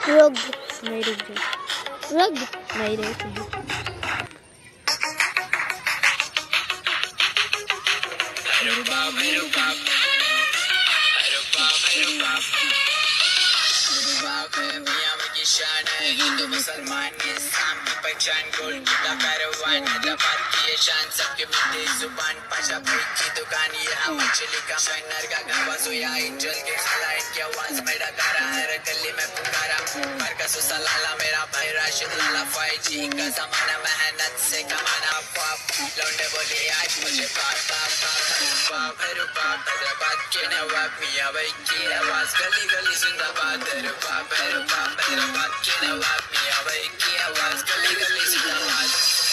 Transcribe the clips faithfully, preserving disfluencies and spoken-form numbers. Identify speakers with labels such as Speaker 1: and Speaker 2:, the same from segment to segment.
Speaker 1: रुक नहीं रुक जा रुक नहीं रे
Speaker 2: हिंदू मुसलमान के सामने पहचान गोल का कारवान हैदराबाद की ये शान सबके मिलते जुबान पाशा भाई की दुकान यहाँ मछली का शाइनर का गवा सोया एंजल के खाला इनकी आवाज में डकारा हर गली में पुकारा पर का सुसलाला मेरा भाई राशिद लाला फाइव जी का जमाना मेहनत से कमाना बाप लौंडे बोले आज मुझे बाप बाप बाप बाप बाप हैदराबाद के नवाब मियां भाई की आवाज गली गली जिंदाबाद बाप बाप हैदराबाद के नवाब मियां भाई की आवाज गली गली जिंदाबाद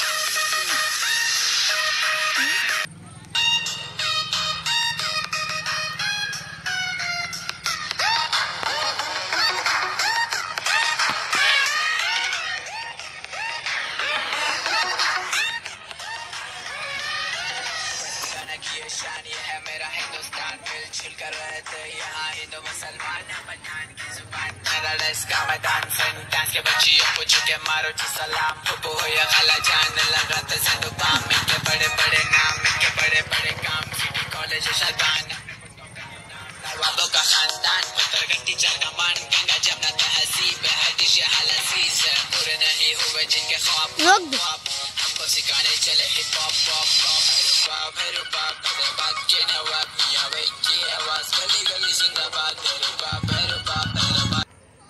Speaker 2: ये शान ये है मेरा हिंदुस्तान मिलजुल कर रहते यहाँ हिंदू मुसलमान पठान की जुबान मेरा देश का मैदान डांस के बच्चियों को झुके मारो जी सलाम फुबो या खाला जान लगाते संडू काम इनके बड़े बड़े नाम इनके बड़े बड़े काम सिटी कॉलेज शैतान नवाबों का खानदान पत्थर गट्टी चार कमान गंगा जमुना तहसीब हदिश हलसी से पूरे नहीं हुए जिनके ख्वाब हमको सिखाने चले हिप हॉप पॉप पॉप बाप है बाप हैदराबाद के नवाब मियां भाई की आवाज गली गली जिंदाबाद बाप है बाप हैदराबाद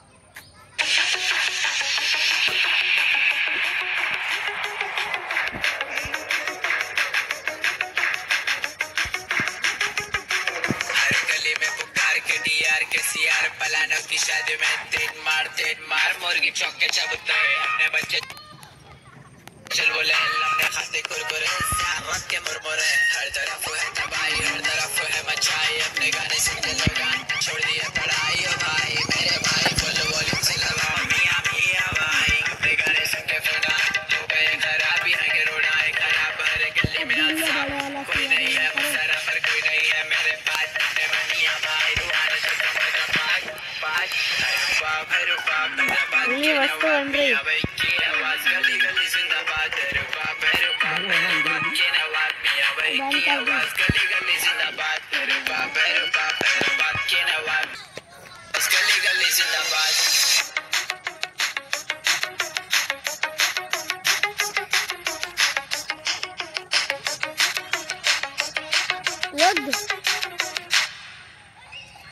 Speaker 2: हर गली में पुकार के डीआर के सीआर पलानों की शादी में तीन मार तीन मार मुर्गी चौके चबूते अपने बच्चे चल बोले लौंडे खाते कुरकुरे रख के मुरमुरे हर तरफ है तबाही हर तरफ है मचाई अपने गाने सुन के लगान छोड़ दिया पढ़ाई ओ भाई मेरे भाई फुल वॉल्यूम से लगाओ मियां मियां भाई अपने गाने सुन के फटान हो गए खराबी है के रोड़ा है खराब हर गली में आसाम कोई नहीं है मुसरा पर कोई नहीं है मेरे पास अपने मियां भाई रुआने से समझ पास पास बाप है बाप हैदराबाद के नवाब मियां भाई की आवाज गली गली जिंदाबाद बाप है बाप हैदराबाद के नवाब मियां भाई की आवाज गली गली जिंदाबाद बाप है बाप हैदराबाद के नवाब गली गली जिंदाबाद
Speaker 1: रुक